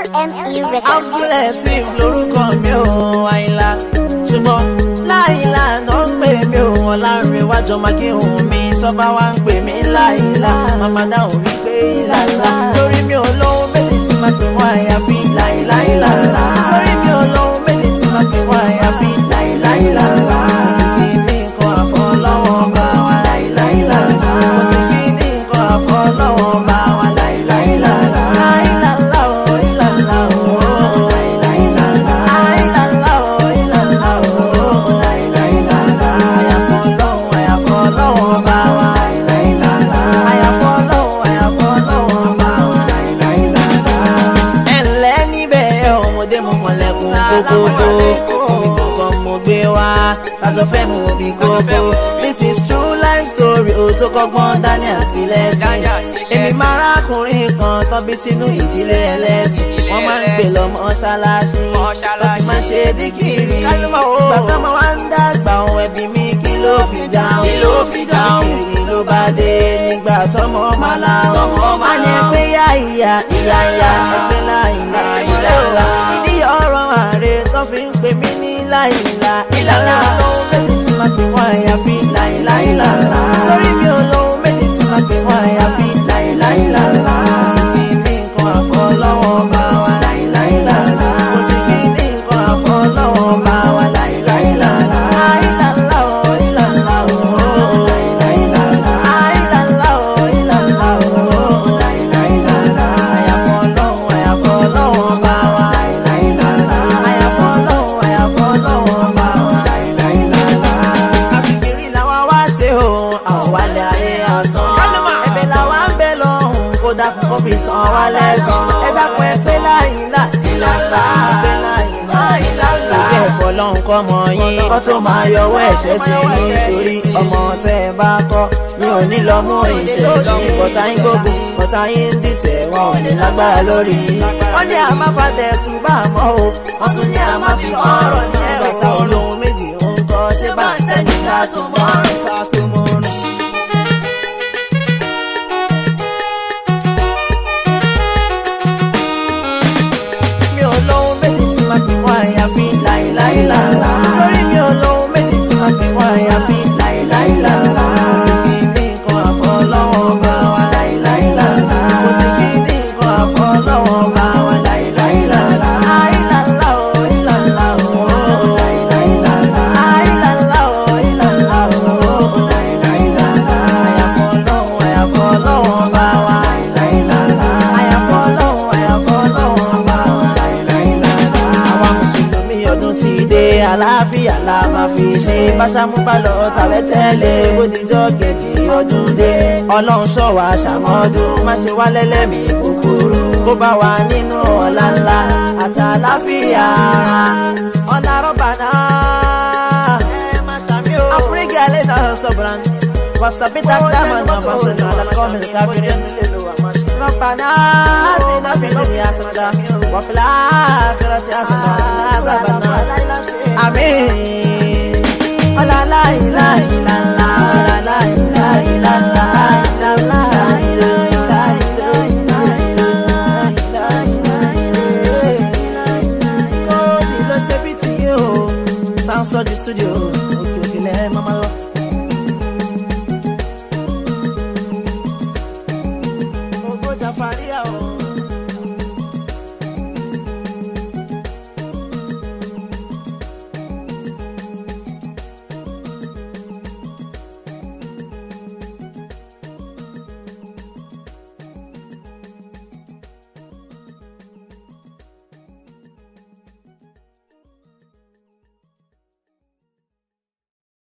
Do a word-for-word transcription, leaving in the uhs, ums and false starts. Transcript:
Abdullateef lórúkọ mi ò Lahilah, ṣùgbọ́n Lahilah náà ń pè mí ò Ọlárẹ̀wájú Akinwunmi tó bá wá ń pè mí Lahilah màmá dáhùn wípé ìlàlá torí mi ò lóhun méjì tí máa pè wọ́n àyàfi Lahilah ìlàlá torí mi ò lóhun méjì tí máa pè wọ́n àyàfi Lahilah ìlàlá kò sì kí ní nǹkan àfọlọ́wọ́ bá wa Lahilah ìlàlá kò sì kí ní nǹkan àfọlọ́wọ́ bá wa Lahilah ìlàlá ìlàlá ò ìlàlá ò. This is true life story ó tó kọ́gbọ́n dání àti lẹ́sìn. Èmi máa rákùnrin kan tó bí sínú ìdílé ẹlẹ́sìn. Wọ́n máa ń gbé lọ mọ́ṣáláṣí tó ti máa ṣe díkìrì. Bàtà máa wá ń dàgbà ohun ẹbí mi kí ló fi dáhùn. Díkìrì ló bá dé nígbà tọ́mọ máa láwọn. A ní ẹgbẹ́ yá ìyá ìyá ìyá ẹgbẹ́ Lahilah ìlàlá. Ìdí ọ̀rọ̀ ààrẹ tó fi ń pè mí ní Lahilah ìlàlá. Lóhun méjì tí máa pè wọ́n àyàfi Lahilah ìlàlá. Torí mi ò lóhun méjì tí máa pè wọ́n àyàfi Lahilah ìlàlá. Kò sì kí ní nǹkan àfọlọ́wọ́ bá wa Lahilah ìlàlá. Kò sì kí ní nǹkan àfọlọ́wọ́ bá wa Lahilah ìlàlá. Ìlàlá ò ìlàlá ò Lahilah ìlàlá. Ìlàlá ò ìlàlá ò Lahilah ìlàlá. Àyàfọlọ́wọ́ àyàfọlọ́wọ́ bá wa Lahilah ìlàlá. Àyàfọlọ́wọ́ àyàfọlọ́wọ́ bá wa Lahilah ìlàlá. Àfikìrì làwọn wá ṣe o, àwọn wálé ayé ọ̀sán. Ẹ̀bẹ̀ làwọn ń bẹ lọ́hùn kó dákun kó fi san wá lẹ́san. Ẹ dákun ẹ pé Lahilah ìlàlá. Ìgbẹ́ ẹ̀fọ́ lọ́hùn kọ́ mọ yín kó tó máa yọwọ́ ẹ̀ṣẹ̀ sí yín. Torí ọmọ tẹ́ ẹ bá kọ́ mi ò ní lọ mú ìṣe sí. Bọ̀tá yín gbógun bọ̀tá yín dìtẹ̀ wọn ò ní lágbára lórí yín. Wọ́n ní àmá fàtẹ̀sùn bá mọ́ o, wọ́n tún ní àmá fi ọ̀rọ̀ ní ẹ̀rọ ta olóhun méjì ń kọ́ ṣé bá ń tẹ́ni ká so mọ́rùn ká so mọ́rùn. Mi ò lóhun méjì tí máa pè wọ́n àyàfi Lahilah ìlàlá. Torí mi ò lóhun méjì tí máa pè wọ́n àyàfi Lahilah ìlàlá. Kò sì kí ní nǹkan àfọlọ́wọ́ bá wa Lahilah ìlàlá. Kò sì kí ní nǹkan àfọlọ́wọ́ bá wa Lahilah ìlàlá. Ìlàlá ò ìlàlá ò Lahilah ìlàlá. Ìlàlá ò ìlàlá ò Lahilah ìlàlá. Àyàfọlọ́wọ́ àyàfọlọ́wọ́ bá wa Lahilah ìlàlá. Àyàfọlọ́wọ́ àyàfọlọ́wọ́ bá wa Lahilah ìlàlá. Àwa Mùsùlùmí ọdún ti dé àlàáfíà la máa fi ṣe. Báṣámú bá lọ tàbẹ́ tẹ́lẹ̀ bódìjọ́ kejì ọdún dé. Ọlọ́run ṣọ́ wa ṣàmọ́dún má ṣe wá lẹ́lẹ́mìí kúkúrú. Kó bá wa nínú ọ̀la ńlá àtàláfíà ara. Ọ̀la Rabbana Afrika علينا صبرا وثبت أقدامنا وانصرنا على القوم الكافرين. ربنا آتنا في الدنيا حسنة وفي الآخرة حسنة وقنا عذاب النار. آمين. ولا لا إله إلا الله ولا لا إله إلا الله إلا الله إلا الله إلا الله إلا الله. God, you know, say it to you. Sound Surgery Studio.